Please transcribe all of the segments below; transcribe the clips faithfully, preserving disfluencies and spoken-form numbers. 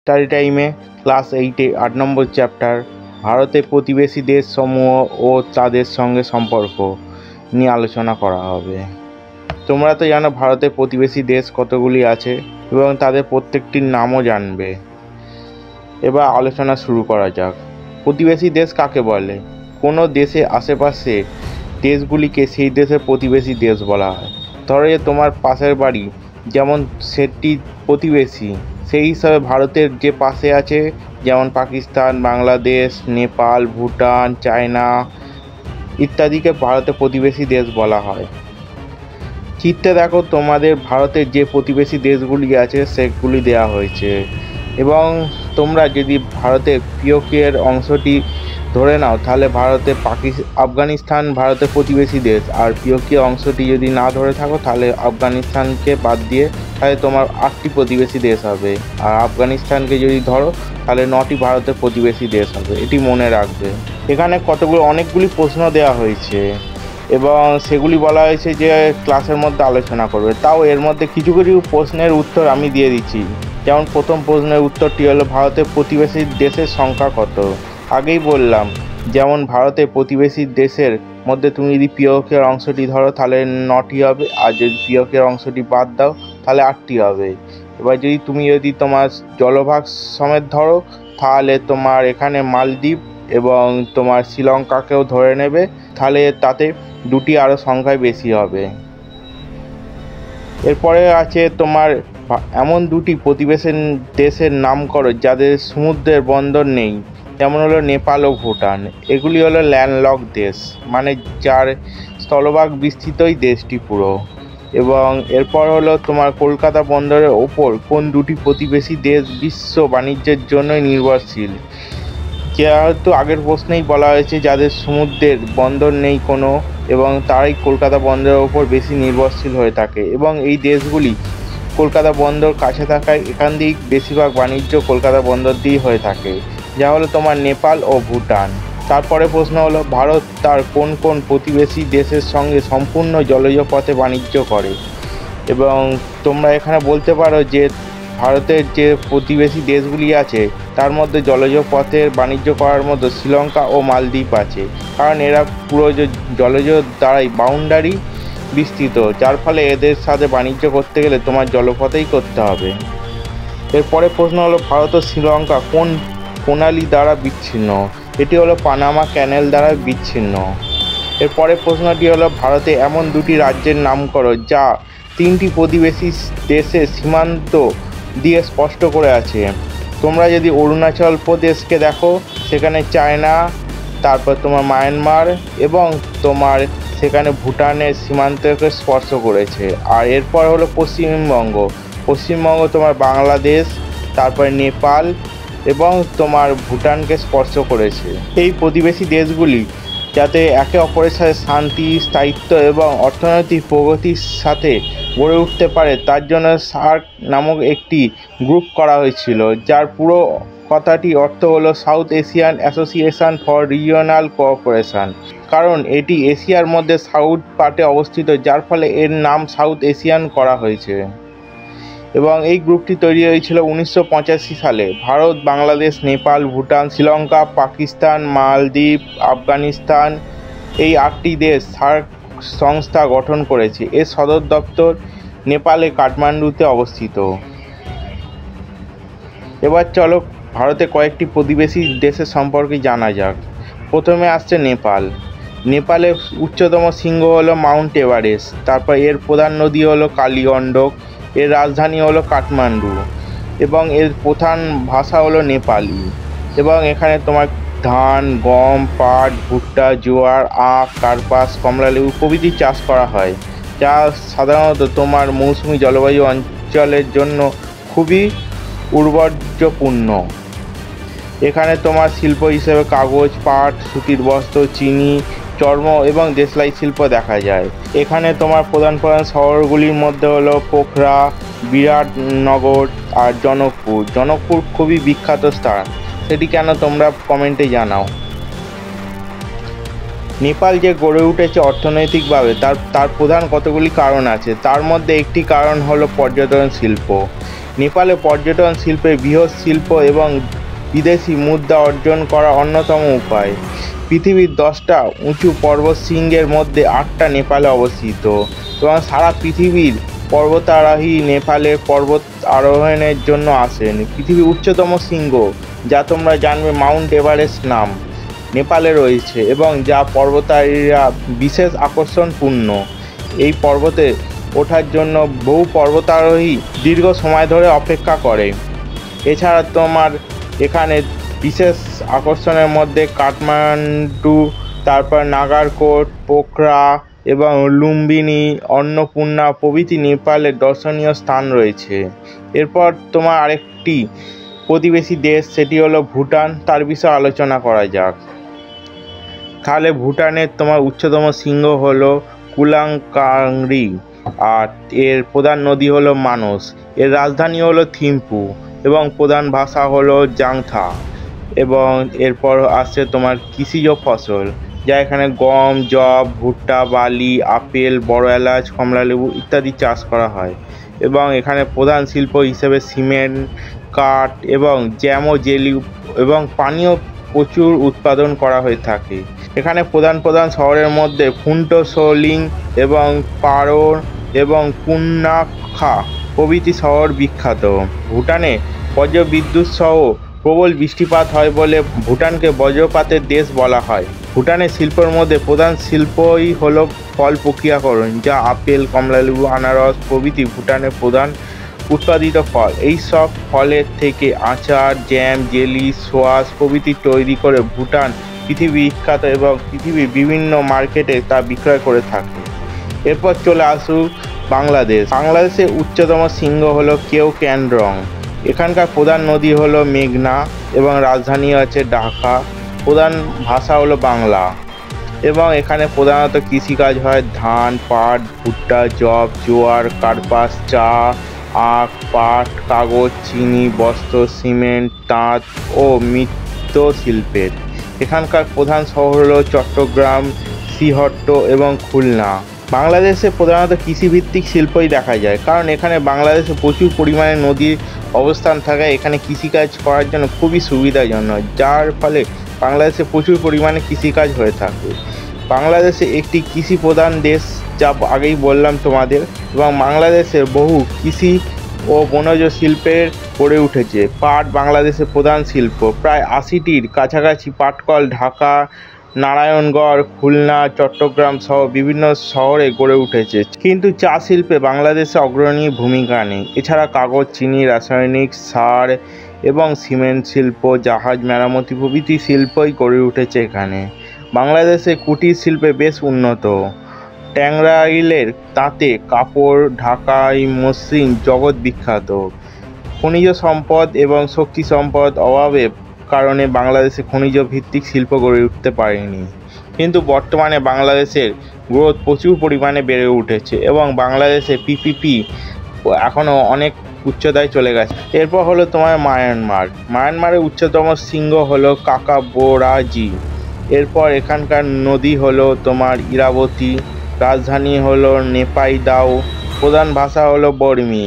Study টাইমে class এইটে আট নম্বর চ্যাপ্টার ভারতের প্রতিবেশী দেশসমূহ ও তাদের সঙ্গে সম্পর্ক নিয়ে আলোচনা করা হবে। তোমরা তো জানো ভারতের প্রতিবেশী দেশ কতগুলি আছে এবং তাদের প্রত্যেকটির নামও জানবে। এবার আলোচনা শুরু করা যাক। প্রতিবেশী দেশ কাকে বলে? কোনো দেশে আশেপাশে দেশগুলিকে সেই দেশের প্রতিবেশী দেশ বলা হয়। ধরো যে তোমার পাশের বাড়ি যেমন সেটি প্রতিবেশী, সেই হিসাবে ভারতের যে পাশে আছে যেমন পাকিস্তান, বাংলাদেশ, নেপাল, ভুটান, চায়না ইত্যাদিকে ভারতের প্রতিবেশী দেশ বলা হয়। চিত্রে দেখো তোমাদের ভারতের যে প্রতিবেশী দেশগুলি আছে সেগুলি দেওয়া হয়েছে এবং তোমরা যদি ভারতের পিওকের অংশটি ধরে নাও তাহলে ভারতে পাকিস্তান আফগানিস্তান ভারতের প্রতিবেশী দেশ, আর পিওকের অংশটি যদি না ধরে থাকো তাহলে আফগানিস্তানকে বাদ দিয়ে তাহলে তোমার আটটি প্রতিবেশী দেশ হবে, আর আফগানিস্তানকে যদি ধরো তাহলে নটি ভারতের প্রতিবেশী দেশ হবে। এটি মনে রাখবে। এখানে কতগুলো অনেকগুলি প্রশ্ন দেওয়া হয়েছে এবং সেগুলি বলা হয়েছে যে ক্লাসের মধ্যে আলোচনা করবে। তাও এর মধ্যে কিছু কিছু প্রশ্নের উত্তর আমি দিয়ে দিচ্ছি। যেমন প্রথম প্রশ্নের উত্তরটি হলো ভারতের প্রতিবেশী দেশের সংখ্যা কত? আগেই বললাম যেমন ভারতের প্রতিবেশী দেশের মধ্যে তুমি যদি পিওকের অংশটি ধরো তাহলে নটি হবে, আর যদি পিওকের অংশটি বাদ দাও তাহলে আটটি হবে। এবার যদি তুমি যদি তোমার জলভাগ সমেত ধরো তাহলে তোমার এখানে মালদ্বীপ এবং তোমার শ্রীলঙ্কাকেও ধরে নেবে, তাহলে তাতে দুটি আরও সংখ্যায় বেশি হবে। এরপরে আছে তোমার এমন দুটি প্রতিবেশী দেশের নাম করো যাদের সমুদ্রের বন্দর নেই, যেমন হলো নেপাল ও ভুটান। এগুলি হলো ল্যান্ডলক দেশ, মানে যার স্থলভাগ বিস্তৃতই দেশটি পুরো। এবং এরপর হলো তোমার কলকাতা বন্দরের ওপর কোন দুটি প্রতিবেশী দেশ বিশ্ব বাণিজ্যের জন্যই নির্ভরশীল? যেহেতু আগের প্রশ্নেই বলা হয়েছে যাদের সমুদ্রের বন্দর নেই কোনো, এবং তারাই কলকাতা বন্দরের ওপর বেশি নির্ভরশীল হয়ে থাকে এবং এই দেশগুলি কলকাতা বন্দর কাছে থাকায় এখান দিয়েই বেশিরভাগ বাণিজ্য কলকাতা বন্দর দিয়েই হয়ে থাকে, যা হলো তোমার নেপাল ও ভুটান। তারপরে প্রশ্ন হলো ভারত তার কোন কোন প্রতিবেশী দেশের সঙ্গে সম্পূর্ণ জলজ পথে বাণিজ্য করে? এবং তোমরা এখানে বলতে পারো যে ভারতের যে প্রতিবেশী দেশগুলি আছে তার মধ্যে জলজ পথের বাণিজ্য করার মতো শ্রীলঙ্কা ও মালদ্বীপ আছে, কারণ এরা পুরো জলজ দ্বারাই বাউন্ডারি বিস্তৃত, যার ফলে এদের সাথে বাণিজ্য করতে গেলে তোমার জলপথেই করতে হবে। এরপরে প্রশ্ন হলো ভারত ও শ্রীলঙ্কা কোন প্রণালী দ্বারা বিচ্ছিন্ন? এটি হলো পানামা ক্যানেল দ্বারা বিচ্ছিন্ন। এরপরে প্রশ্নটি হলো ভারতে এমন দুটি রাজ্যের নাম করো যা তিনটি প্রতিবেশী দেশের সীমান্ত দিয়ে স্পষ্ট করে আছে। তোমরা যদি অরুণাচল প্রদেশকে দেখো সেখানে চায়না, তারপর তোমার মায়ানমার এবং তোমার সেখানে ভুটানের সীমান্তকে স্পর্শ করেছে। আর এরপর হলো পশ্চিমবঙ্গ, পশ্চিমবঙ্গ তোমার বাংলাদেশ, তারপর নেপাল এবং তোমার ভুটানকে স্পর্শ করেছে। এই প্রতিবেশী দেশগুলি যাতে একে অপরের সাথে শান্তি, স্থায়িত্ব এবং অর্থনৈতিক প্রগতির সাথে গড়ে উঠতে পারে তার জন্য সার্ক নামক একটি গ্রুপ করা হয়েছিল, যার পুরো কথাটি অর্থ হলো South Asian Association for Regional Cooperation, কারণ এটি এশিয়ার মধ্যে সাউথ পার্টে অবস্থিত, যার ফলে এর নাম সাউথ এশিয়ান করা হয়েছে। এবং এই গ্রুপটি তৈরি হয়েছিল উনিশশো পঁচাশি সালে। ভারত, বাংলাদেশ, নেপাল, ভুটান, শ্রীলঙ্কা, পাকিস্তান, মালদ্বীপ, আফগানিস্তান এই আটটি দেশ সার্ক সংস্থা গঠন করেছে। এর সদর দপ্তর নেপালে কাঠমান্ডুতে অবস্থিত। এবার চলো ভারতে কয়েকটি প্রতিবেশী দেশের সম্পর্কে জানা যাক। প্রথমে আসছে নেপাল। নেপালের উচ্চতম শৃঙ্গ হলো মাউন্ট এভারেস্ট। তারপর এর প্রধান নদী হলো কালীগণ্ডক। এর রাজধানী হলো কাঠমান্ডু এবং এর প্রধান ভাষা হলো নেপালি। এবং এখানে তোমার ধান, গম, পাট, ভুট্টা, জোয়ার, আখ, কার্পাস, কমলালেবু প্রভৃতি চাষ করা হয়, যা সাধারণত তোমার মৌসুমি জলবায়ু অঞ্চলের জন্য খুবই উর্বরপূর্ণ। এখানে তোমার শিল্প হিসেবে কাগজ, পাট, সুতির বস্ত্র, চিনি, চর্ম এবং দেশলাই শিল্প দেখা যায়। এখানে তোমার প্রধান প্রধান শহরগুলির মধ্যে হলো পোখরা, বিরাটনগর আর জনকপুর। জনকপুর খুবই বিখ্যাত স্থান, সেটি কেন তোমরা কমেন্টে জানাও। নেপাল যে গড়ে উঠেছে অর্থনৈতিকভাবে তার তার প্রধান কতগুলি কারণ আছে। তার মধ্যে একটি কারণ হলো পর্যটন শিল্প। নেপালে পর্যটন শিল্পে বৃহৎ শিল্প এবং বিদেশি মুদ্রা অর্জন করা অন্যতম উপায়। পৃথিবীর দশটা উঁচু পর্বতশৃঙ্গের মধ্যে আটটা নেপালে অবস্থিত এবং সারা পৃথিবীর পর্বতারোহী নেপালে পর্বত আরোহণের জন্য আসেন। পৃথিবীর উচ্চতম শৃঙ্গ যা তোমরা জানবে মাউন্ট এভারেস্ট নাম নেপালে রয়েছে এবং যা পর্বতারোহীরা বিশেষ আকর্ষণপূর্ণ। এই পর্বতে ওঠার জন্য বহু পর্বতারোহী দীর্ঘ সময় ধরে অপেক্ষা করে। এছাড়া তোমার এখানে বিশেষ আকর্ষণের মধ্যে কাঠমান্ডু, তারপর নাগারকোট, পোখরা এবং লুম্বিনী, অন্নপূর্ণা প্রভৃতি নেপালের দর্শনীয় স্থান রয়েছে। এরপর তোমার আরেকটি প্রতিবেশী দেশ, সেটি হলো ভুটান, তার বিষয়ে আলোচনা করা যাক। তাহলে ভুটানের তোমার উচ্চতম শৃঙ্গ হলো কুলাঙ্কাংরি, আর এর প্রধান নদী হলো মানস। এর রাজধানী হলো থিম্পু এবং প্রধান ভাষা হলো জাংথা। এবং এরপর আসছে তোমার কৃষিজ ফসল, যা এখানে গম, যব, ভুট্টা, বার্লি, আপেল, বড় এলাচ, কমলালেবু ইত্যাদি চাষ করা হয়। এবং এখানে প্রধান শিল্প হিসেবে সিমেন্ট, কাঠ এবং জ্যাম ও জেলি এবং পানীয় প্রচুর উৎপাদন করা হয়ে থাকে। এখানে প্রধান প্রধান শহরের মধ্যে ফুন্টসোলিং এবং পারোর এবং কুন্নাখা প্রভৃতি শহর বিখ্যাত। ভুটানে বজ্রবিদ্যুৎ সহ প্রবল বৃষ্টিপাত হয় বলে ভুটানকে বজ্রপাতের দেশ বলা হয়। ভুটানের শিল্পের মধ্যে প্রধান শিল্পই হলো ফল প্রক্রিয়াকরণ, যা আপেল, কমলালেবু, আনারস প্রভৃতি ভুটানের প্রধান উৎপাদিত ফল। এই সব ফলের থেকে আচার, জ্যাম, জেলি, সোয়াস প্রভৃতি তৈরি করে ভুটান পৃথিবী বিখ্যাত এবং পৃথিবীর বিভিন্ন মার্কেটে তা বিক্রয় করে থাকে। এরপর চলে আসুক বাংলাদেশ। বাংলাদেশের উচ্চতম শৃঙ্গ হলো কেওক্যান্ডরং। এখানকার প্রধান নদী হলো মেঘনা এবং রাজধানী আছে ঢাকা। প্রধান ভাষা হলো বাংলা এবং এখানে প্রধানত কৃষিকাজ হয় ধান, পাট, ভুট্টা, যব, জোয়ার, কার্পাস, চা, আখ, পাট, কাগজ, চিনি, বস্ত্র, সিমেন্ট, তাঁত ও মৃৎশিল্পের। এখানকার প্রধান শহর হলো চট্টগ্রাম, শ্রীহট্ট এবং খুলনা। বাংলাদেশে প্রধানত কৃষিভিত্তিক শিল্পই দেখা যায়, কারণ এখানে বাংলাদেশে প্রচুর পরিমাণে নদীর অবস্থান থাকায় এখানে কৃষিকাজ করার জন্য খুবই সুবিধাজনক, যার ফলে বাংলাদেশে প্রচুর পরিমাণে কৃষিকাজ হয়ে থাকে। বাংলাদেশে একটি কৃষি প্রধান দেশ, যা আগেই বললাম তোমাদের, এবং বাংলাদেশের বহু কৃষি ও বনজ শিল্পের গড়ে উঠেছে। পাট বাংলাদেশের প্রধান শিল্প, প্রায় আশিটির কাছাকাছি পাটকল ঢাকা, নারায়ণগড়, খুলনা, চট্টগ্রাম সহ বিভিন্ন শহরে গড়ে উঠেছে। কিন্তু চা শিল্পে বাংলাদেশে অগ্রণী ভূমিকা নেই। এছাড়া কাগজ, চিনি, রাসায়নিক সার এবং সিমেন্ট শিল্প, জাহাজ মেরামতি প্রভৃতি শিল্পই গড়ে উঠেছে এখানে। বাংলাদেশে কুটির শিল্পে বেশ উন্নত। ট্যাংরাইলের তাঁতে কাপড়, ঢাকাই মসৃণ জগৎ বিখ্যাত। খনিজ সম্পদ এবং শক্তি সম্পদ অভাবের কারণে বাংলাদেশে খনিজ ভিত্তিক শিল্প গড়ে উঠতে পারেনি, কিন্তু বর্তমানে বাংলাদেশের গ্রোথ প্রচুর পরিমাণে বেড়ে উঠেছে এবং বাংলাদেশে পিপিপি এখনও অনেক উচ্চতায় চলে গেছে। এরপর হলো তোমার মায়ানমার। মায়ানমারের উচ্চতম শৃঙ্গ হলো কাকাবোরাজি। এরপর এখানকার নদী হলো তোমার ইরাবতী, রাজধানী হলো নেপাইদাও, প্রধান ভাষা হলো বর্মী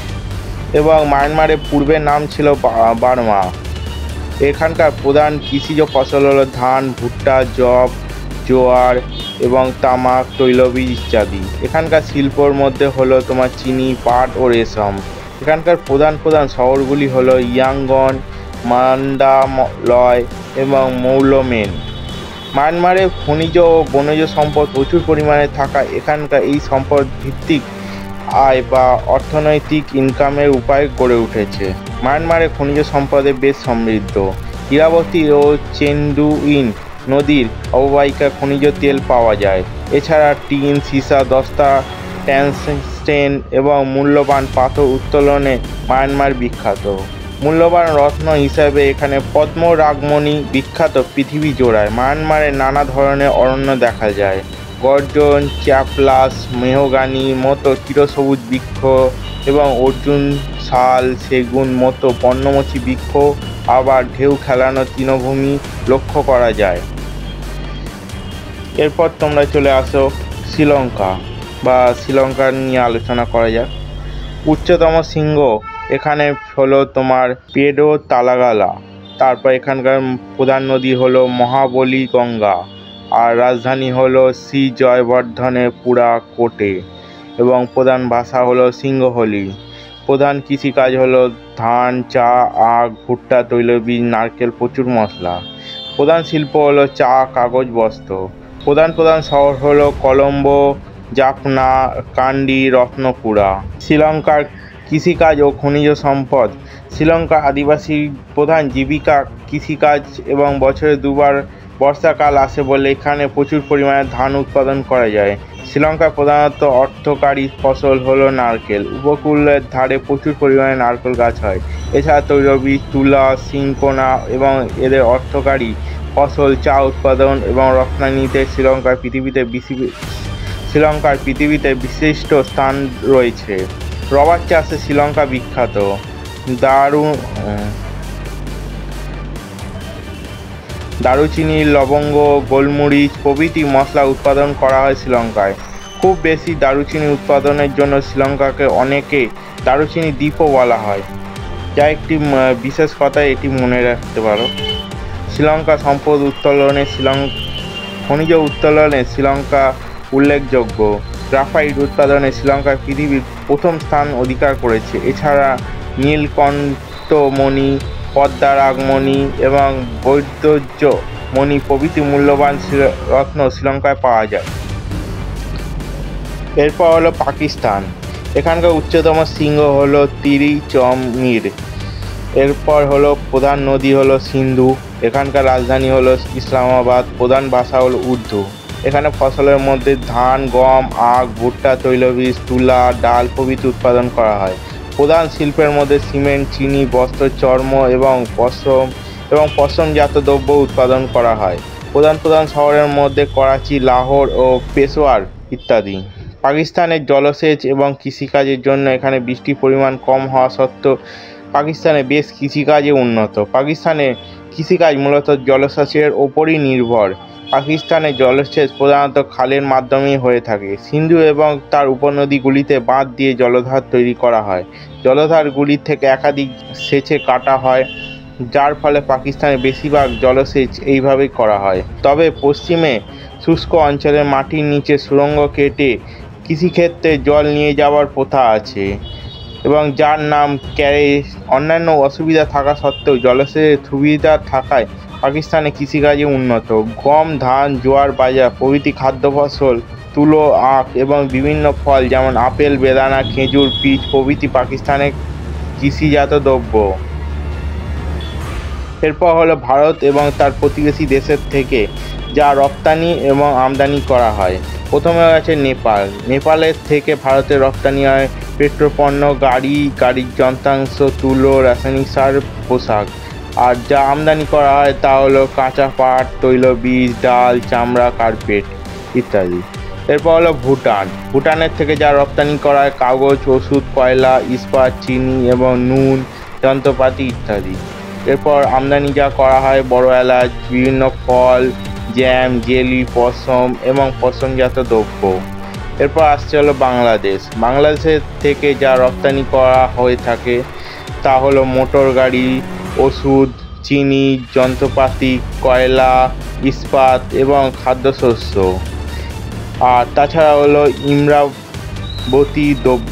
এবং মায়ানমারের পূর্বের নাম ছিল বার্মা। এখানকার প্রধান কৃষিজ ফসল হলো ধান, ভুট্টা, যব, জোয়ার এবং তামাক, তৈলবীজ ইত্যাদি। এখানকার শিল্পর মধ্যে হলো তোমার চিনি, পাট ও রেশম। এখানকার প্রধান প্রধান শহরগুলি হলো ইয়াঙ্গন, মান্দালয় এবং মৌলমেন। মায়ানমারে খনিজ ও বনজ সম্পদ প্রচুর পরিমাণে থাকায় এখানকার এই সম্পদ ভিত্তিক আয় বা অর্থনৈতিক ইনকামের উপায় গড়ে উঠেছে। মায়ানমারে খনিজ সম্পদে বেশ সমৃদ্ধ। ইরাবতী ও চেন্দুইন নদীর অববাহিকায় খনিজ তেল পাওয়া যায়। এছাড়া টিন, সীসা, দস্তা, ট্যাংস্টেন এবং মূল্যবান পাথর উত্তোলনে মায়ানমার বিখ্যাত। মূল্যবান রত্ন হিসাবে এখানে পদ্মরাগমণি বিখ্যাত পৃথিবী জোড়ায়। মায়ানমারে নানা ধরনের অরণ্য দেখা যায়। গর্জন, চ্যাপলাস, মেহগানি মতো চিরসবুজ বৃক্ষ এবং অর্জুন, শাল, সেগুন মতো পর্ণমোচী বৃক্ষ, আবার ঢেউ খেলানো তৃণভূমি লক্ষ্য করা যায়। এরপর তোমরা চলে আসো শ্রীলঙ্কা বা শ্রীলঙ্কা নিয়ে আলোচনা করা যাক। উচ্চতম শৃঙ্গ এখানে হলো তোমার পেডো তালাগালা। তারপর এখানকার প্রধান নদী হলো মহাবলী গঙ্গা, আর রাজধানী হলো শ্রী জয়বর্ধনে পুরা কোটে, এবং প্রধান ভাষা হলো সিংহলি। প্রধান কৃষিকাজ হলো ধান, চা, আখ, ভুট্টা, তৈলবীজ, নারকেল, প্রচুর মশলা। প্রধান শিল্প হলো চা, কাগজ, বস্ত্র। প্রধান প্রধান শহর হলো কলম্বো, জাফনা, কান্ডি, রত্নপুরা। শ্রীলঙ্কার কৃষিকাজ ও খনিজ সম্পদ। শ্রীলঙ্কার আদিবাসী প্রধান জীবিকা কৃষিকাজ এবং বছরে দুবার বর্ষাকাল আসে বলে এখানে প্রচুর পরিমাণে ধান উৎপাদন করা যায়। শ্রীলঙ্কার প্রধানত অর্থকারী ফসল হলো নারকেল। উপকূলের ধারে প্রচুর পরিমাণে নারকেল গাছ হয়। এছাড়া তৈলবীজ, তুলা, সিনকোনা এবং এদের অর্থকারী ফসল চা উৎপাদন এবং রপ্তানিতে শ্রীলঙ্কার পৃথিবীতে শ্রীলঙ্কার পৃথিবীতে বিশিষ্ট স্থান রয়েছে। রবার চাষে শ্রীলঙ্কা বিখ্যাত। দারু দারুচিনি, লবঙ্গ, গোলমরিচ প্রভৃতি মশলা উৎপাদন করা হয় শ্রীলঙ্কায়। খুব বেশি দারুচিনি উৎপাদনের জন্য শ্রীলঙ্কাকে অনেকে দারুচিনি দ্বীপও বলা হয়, যা একটি বিশেষ কথা, এটি মনে রাখতে পারো। শ্রীলঙ্কা সম্পদ উত্তোলনে শ্রীলঙ্কা খনিজ উত্তোলনে শ্রীলঙ্কা উল্লেখযোগ্য। গ্রাফাইট উৎপাদনে শ্রীলঙ্কা পৃথিবীর প্রথম স্থান অধিকার করেছে। এছাড়া নীলকণ্ঠমণি, পদ্মারাগমণি এবং বৈদুর্য মণি প্রভৃতি মূল্যবান রত্ন শ্রীলঙ্কায় পাওয়া যায়। এরপর হলো পাকিস্তান। এখানকার উচ্চতম শৃঙ্গ হলো তিরিচমির। এরপর হলো প্রধান নদী হলো সিন্ধু। এখানকার রাজধানী হলো ইসলামাবাদ। প্রধান ভাষা হলো উর্দু। এখানে ফসলের মধ্যে ধান, গম, আখ, ভুট্টা, তৈলবীজ, তুলা, ডাল প্রভৃতি উৎপাদন করা হয়। প্রধান শিল্পের মধ্যে সিমেন্ট, চিনি, বস্ত্র, চর্ম এবং পশম এবং পশমজাত দ্রব্য উৎপাদন করা হয়। প্রধান প্রধান শহরের মধ্যে করাচি, লাহোর ও পেশোয়ার ইত্যাদি। পাকিস্তানের জলসেচ এবং কৃষিকাজের জন্য এখানে বৃষ্টির পরিমাণ কম হওয়া সত্ত্বেও পাকিস্তানে বেশ কৃষিকাজে উন্নত। পাকিস্তানে কৃষিকাজ মূলত জলসেচের ওপরই নির্ভর। পাকিস্তানে জলসেচ প্রধানত খালের মাধ্যমেই হয়ে থাকে। সিন্ধু এবং তার উপনদীগুলিতে বাঁধ দিয়ে জলধার তৈরি করা হয়। জলধারগুলি থেকে একাধিক সেচে কাটা হয়, যার ফলে পাকিস্তানের বেশিরভাগ জলসেচ এইভাবেই করা হয়। তবে পশ্চিমে শুষ্ক অঞ্চলের মাটির নিচে সুড়ঙ্গ কেটে কৃষিক্ষেত্রে জল নিয়ে যাওয়ার প্রথা আছে, এবং যার নাম ক্যারে। অন্যান্য অসুবিধা থাকা সত্ত্বেও জলসেচের সুবিধা থাকায় পাকিস্তানে কৃষিকাজে উন্নত। গম, ধান, জোয়ার, বাজরা প্রভৃতি খাদ্য ফসল, তুলো, আখ এবং বিভিন্ন ফল যেমন আপেল, বেদানা, খেজুর, পিচ প্রভৃতি পাকিস্তানের কৃষিজাত দ্রব্য। এরপর হলো ভারত এবং তার প্রতিবেশী দেশের থেকে যা রপ্তানি এবং আমদানি করা হয়। প্রথমে আছে নেপাল। নেপালের থেকে ভারতে রপ্তানি হয় পেট্রোপণ্য, গাড়ি, গাড়ির যন্ত্রাংশ, তুলো, রাসায়নিক সার, পোশাক। আর যা আমদানি করা হয় তা হলো কাঁচা পাট, তৈলবীজ, ডাল, চামড়া, কার্পেট ইত্যাদি। এরপর হলো ভুটান। ভুটানের থেকে যা রপ্তানি করা হয় কাগজ, ওষুধ, কয়লা, ইস্পাত, চিনি এবং নুন, যন্ত্রপাতি ইত্যাদি। এরপর আমদানি যা করা হয় বড় এলাচ, বিভিন্ন ফল, জ্যাম, জেলি, পশম এবং পশমজাত দ্রব্য। এরপর আসছে হলো বাংলাদেশ। বাংলাদেশের থেকে যা রপ্তানি করা হয়ে থাকে তা হলো মোটর গাড়ি, ওষুধ, চিনি, যন্ত্রপাতি, কয়লা, ইস্পাত এবং খাদ্যশস্য। আর তাছাড়া হলো ইমরাবতী দ্রব্য।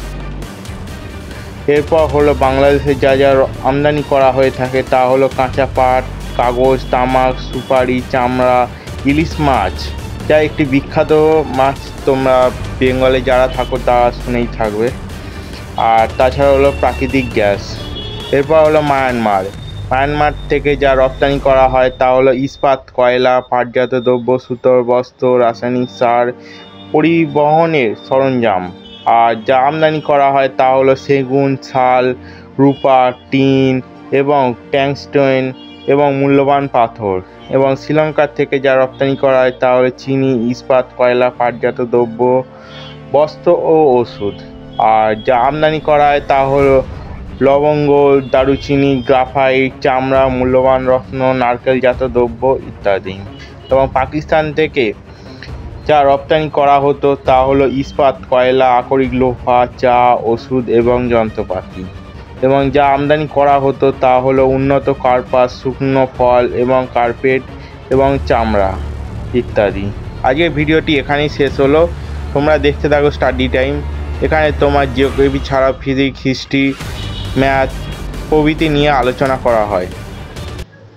এরপর হলো বাংলাদেশে যা যা আমদানি করা হয়ে থাকে তা হলো কাঁচা পাট, কাগজ, তামাক, সুপারি, চামড়া, ইলিশ মাছ, যা একটি বিখ্যাত মাছ, তোমরা বেঙ্গলে যারা থাকো তারা শুনেই থাকবে। আর তাছাড়া হলো প্রাকৃতিক গ্যাস। এরপর হলো মায়ানমার। মায়ানমার থেকে যা রপ্তানি করা হয় তা হলো ইস্পাত, কয়লা, পাটজাত দ্রব্য, সুতোর বস্ত্র, রাসায়নিক সার, পরিবহনের সরঞ্জাম। আর যা আমদানি করা হয় তা হলো সেগুন, শাল, রূপা, টিন এবং ট্যাংস্টেন এবং মূল্যবান পাথর। এবং শ্রীলঙ্কার থেকে যা রপ্তানি করা হয় তা হলো চিনি, ইস্পাত, কয়লা, পাটজাত দ্রব্য, বস্ত্র ও ওষুধ। আর যা আমদানি করা হয় তা হলো লবঙ্গ, দারুচিনি, গ্রাফাইট, চামড়া, মূল্যবান রত্ন, নারকেলজাত দ্রব্য ইত্যাদি। এবং পাকিস্তান থেকে যা রপ্তানি করা হতো তা হলো ইস্পাত, কয়লা, আকরিক লোহা, চা, ওষুধ এবং যন্ত্রপাতি। এবং যা আমদানি করা হতো তা হলো উন্নত কার্পাস, শুকনো ফল এবং কার্পেট এবং চামড়া ইত্যাদি। আজকের ভিডিওটি এখানেই শেষ হলো। তোমরা দেখতে থাকো স্টাডি টাইম। এখানে তোমার জিওগ্রাফি ছাড়া ফিজিক্স, হিস্ট্রি, ম্যাথ প্রভৃতি নিয়ে আলোচনা করা হয়।